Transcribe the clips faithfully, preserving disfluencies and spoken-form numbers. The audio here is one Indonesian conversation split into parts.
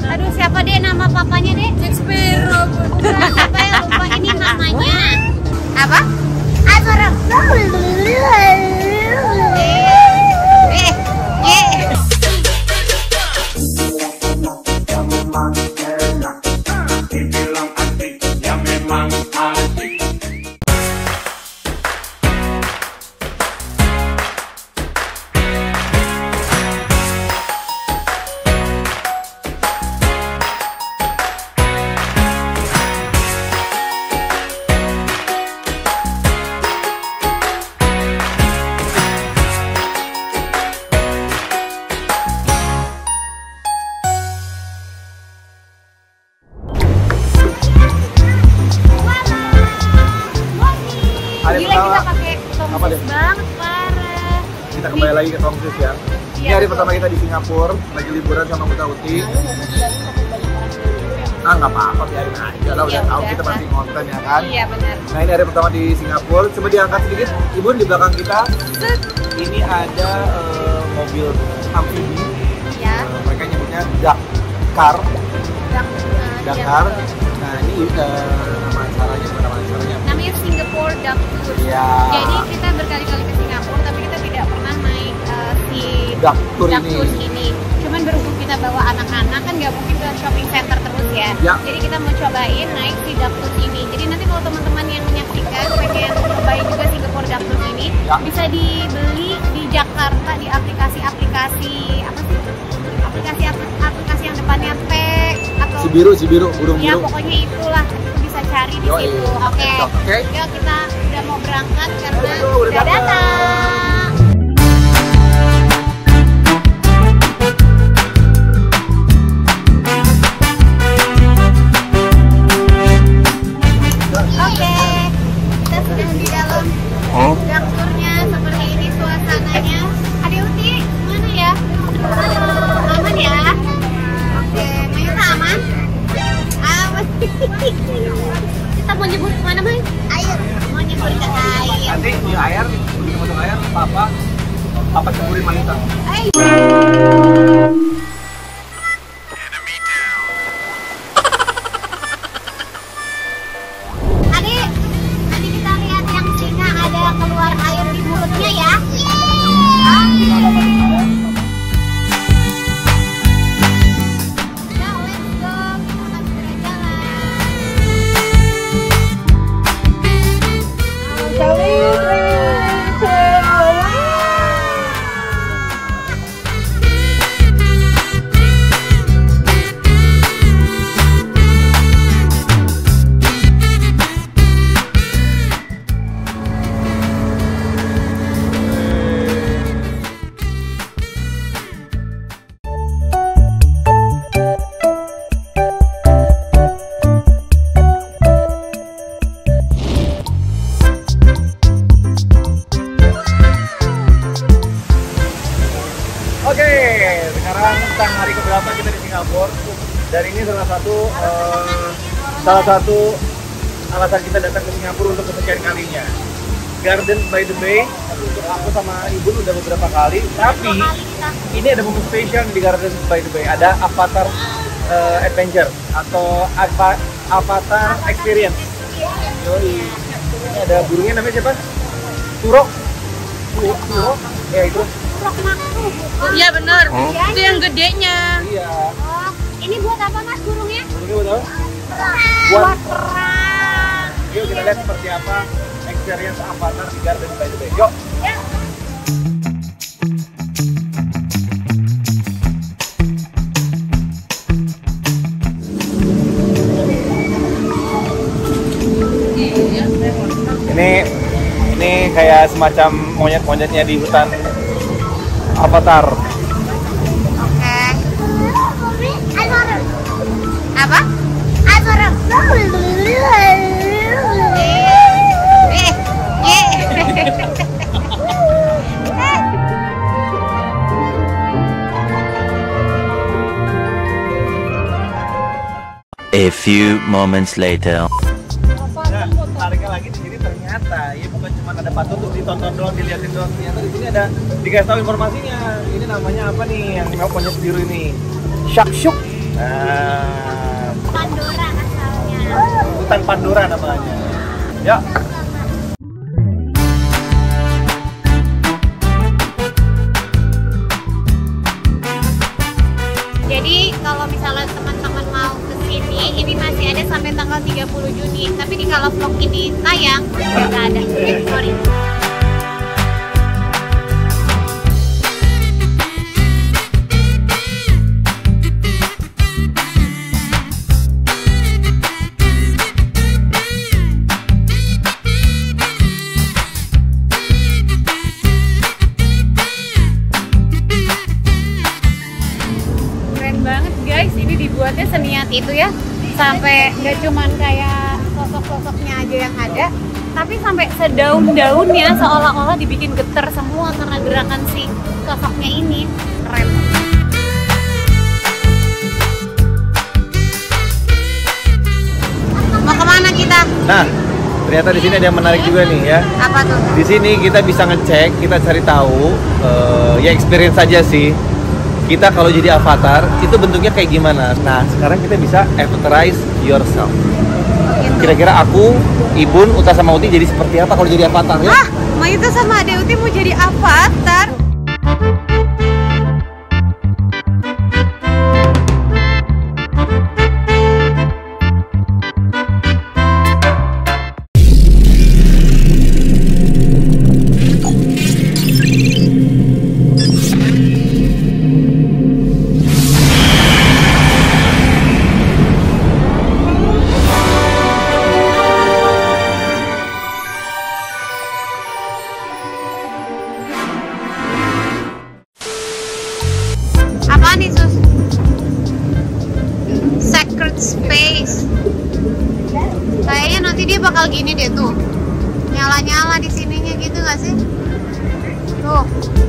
Aduh, siapa deh nama papanya deh? Jack Sparrow. Siapa yang lupa ini namanya? Apa? Azora. Eh, eh. Gila, kita pakai tongsis banget, parah. Kita kembali lagi ke tongsis ya. Ini hari pertama kita di Singapura, lagi liburan sama Buta Uti. Ah, nggak apa-apa, biarin aja lah, udah tahu kita pasti ngonten ya kan. Iya benar. Nah, ini hari pertama di Singapura. Coba diangkat sedikit, Ibu, di belakang kita. Ini ada uh, mobil amfibi. Ya. Uh, mereka nyebutnya Dakar. Dakar. Nah, ini uh, nama acaranya, nama acaranya. Namanya Singapore Duck Tour. Ya. Jadi kita berkali-kali ke Singapura, tapi kita tidak pernah naik uh, si Duck Tour Duck ini. Tour ini. Cuman berhubung kita bawa anak-anak kan nggak mungkin ke shopping center terus ya. Ya. Jadi kita mau cobain naik si Duck Tour ini. Jadi nanti kalau teman-teman yang menyaksikan pengen cobain juga Singapore Duck Tour ini, ya, bisa dibeli di Jakarta di aplikasi-aplikasi apa sih? Aplikasi-aplikasi yang depannya P atau Si biru, si biru, burung ya, biru. pokoknya itulah, kita bisa cari di Yoi. situ. Oke. Okay. Okay. Yuk kita udah mau berangkat karena Aduh, udah udah datang. datang. Oke, kita sudah di dalam duck tour-nya. Seperti ini suasananya. Ade Uti, mana ya? Halo, aman ya? Oke, Mayura aman? Aman. Kita mau nyebur kemana, May? Air. Mau nyebur ke air. Nanti di air, di masuk air, papa, papa ceburin Manita. Ayo. Adik, nanti kita lihat yang singa ada keluar air di mulutnya ya. Nah, let's go. Kita akan segera Oke, sekarang tentang hari keberapa kita di Singapura. Dan ini salah satu uh, salah satu alasan kita datang ke Singapura untuk kesekian kalinya. Gardens by the Bay untuk aku sama Ibu udah beberapa kali, tapi ini ada momen spesial di Gardens by the Bay. Ada Avatar uh, Adventure atau Ava, Avatar Experience. Yoi. Ini ada burungnya namanya siapa? Turok. Turok. Turok. Ya itu. Iya benar. Oh. Itu yang gedenya. Iya. Oh, ini buat apa Mas burungnya? Burungnya buat apa? Buat perang. Yuk kita lihat seperti apa experience Avatar di Gardens by the Bay. Yuk. Ya. Ini ini kayak semacam monyet-monyetnya di hutan Avatar. Oke. Apa? Azora. Eh, eh. A few moments later. Nah, tariknya lagi di sini ternyata ya bukan cuma ada patung untuk ditonton doang, dilihatin doang. Ternyata di sini ada dikasih tahu informasinya. Ini namanya apa nih yang monyet biru ini? Shakshuk. Nah, Pandora asalnya. hutan Pandora namanya. Ya. Jadi kalau misalnya teman-teman mau ke sini, ini masih ada sampai tanggal tiga puluh Juni. Tapi di kalau vlog ini tayang, ya nggak ada. Eh, sorry. Banget guys, ini dibuatnya seniat itu ya, sampai nggak cuman kayak sosok-sosoknya aja yang ada, tapi sampai sedaun-daunnya seolah-olah dibikin getar semua karena gerakan si sosoknya ini. Keren. Mau kemana kita? Nah, ternyata di sini ada yang menarik juga nih ya. Apa tuh? Di sini kita bisa ngecek, kita cari tahu, uh, ya experience saja sih. Kita kalau jadi avatar itu bentuknya kayak gimana. Nah, sekarang kita bisa avatarize yourself. Kira-kira aku, Ibun, Uta sama Uti jadi seperti apa kalau jadi avatar ya? Ah, Mayuta sama Ade Uti mau jadi avatar. Apa nih sus? Sacred space. Kayaknya nanti dia bakal gini deh tuh, nyala-nyala di sininya gitu nggak sih? Tuh.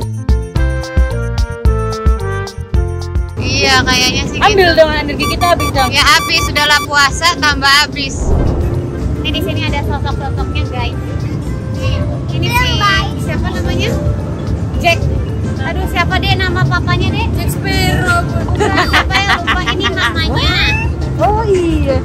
Iya kayaknya sih. Ambil gitu. dong, energi kita habis dong. Ya habis, sudahlah puasa tambah habis. Ini di sini ada sosok-sosoknya guys. Nih, ini sih siapa namanya? Jack. Aduh siapa deh nama papanya deh? Jack Sparrow. Bukan, siapa yang lupa ini namanya? Oh iya.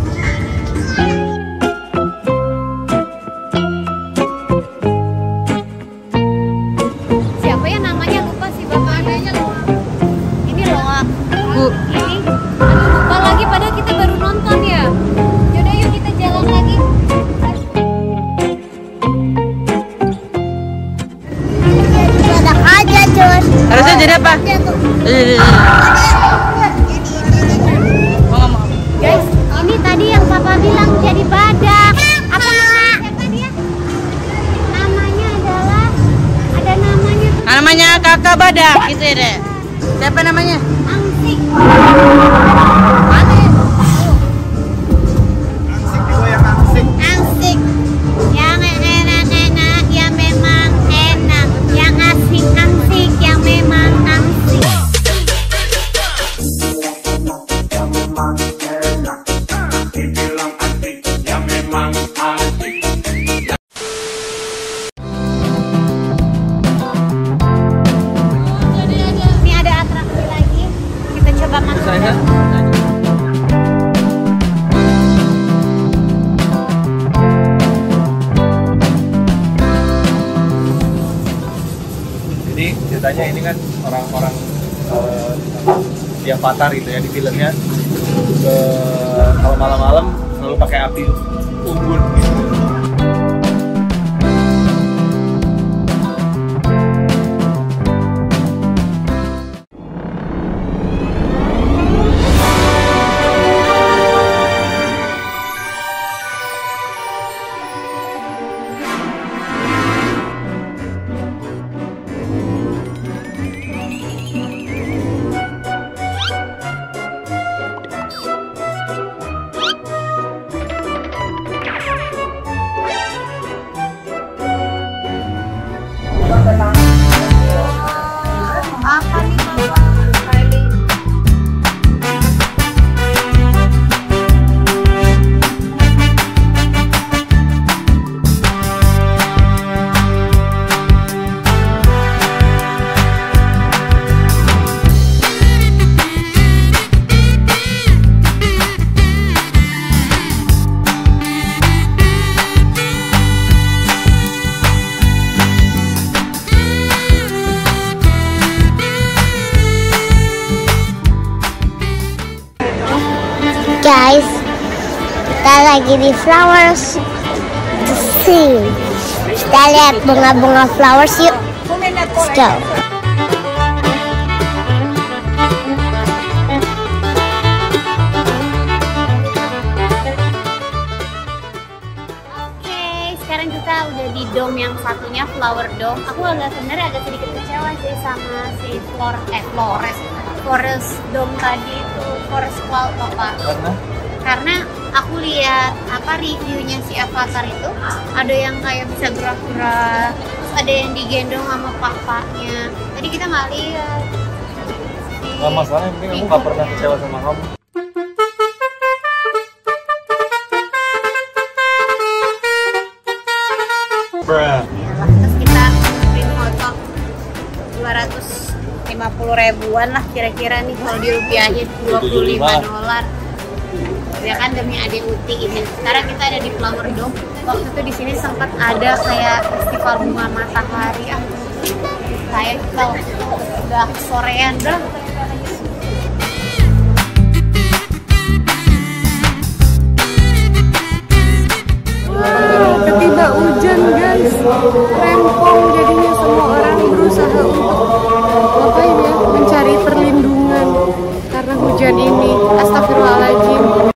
Siapa ya namanya lupa sih bapaknya lupa. Ini loh. Bu. Ini. Aduh lupa lagi padahal kita baru nonton ya. Yaudah yuk kita jalan lagi. Harusnya jadi apa? Mau ngomong. Guys, ini tadi yang papa bilang jadi badak. Apa namanya? Siapa dia? Namanya adalah ada namanya. Namanya kakak badak gitu ya deh. Siapa namanya? Angsik. Mana? Angsik juga yang angsik. Angsik. Yang enak-enak, yang memang enak. Yang asik-asik, yang memang asik. Ini ada atraksi lagi. Kita coba masuk. Saya Jadi ceritanya ini kan orang-orang uh, di Avatar gitu ya, di filmnya uh, kalau malam-malam selalu pakai api unggun gitu. Guys, kita lagi di flowers to see. Kita lihat bunga-bunga flowers yuk. Let's go. Oke, sekarang kita udah di dome yang satunya, flower dome. Aku agak sebenarnya agak sedikit kecewa sih sama si Flor eh Flores Forest Dome tadi itu, Forest Cloud apa? Karena? Karena aku lihat apa reviewnya si Avatar itu, ada yang kayak bisa gerak-gerak, terus ada yang digendong sama papanya. Tadi kita nggak lihat. Nggak masalah, yang penting aku nggak pernah kecewa sama kamu. Bruh. Terus kita print foto dua ratus lima puluh ribuan lah kira-kira nih kalau dirupiahin dua puluh lima dolar. Ya kan demi adik Uti ini. Sekarang kita ada di Flower Dome. Waktu itu di sini sempat ada kayak festival bunga matahari. Ah, kayak kita udah sorean dah. Ketiba hujan guys, rempong jadinya semua orang berusaha untuk ngapain ya, mencari perlindungan karena hujan ini. Astagfirullahaladzim.